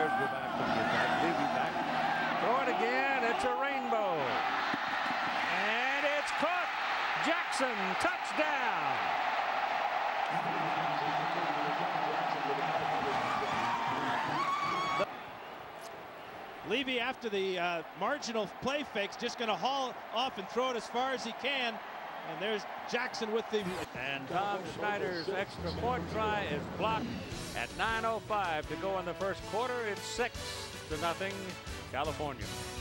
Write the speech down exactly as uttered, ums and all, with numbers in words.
Stars go back to the attack. Levy back. Throw it again. It's a rainbow. And it's caught. Jackson, touchdown. Levy, after the uh, marginal play fakes, just going to haul off and throw it as far as he can. And there's Jackson with the... And Tom Schneider's extra point try is blocked at nine oh five to go in the first quarter. It's six to nothing, California.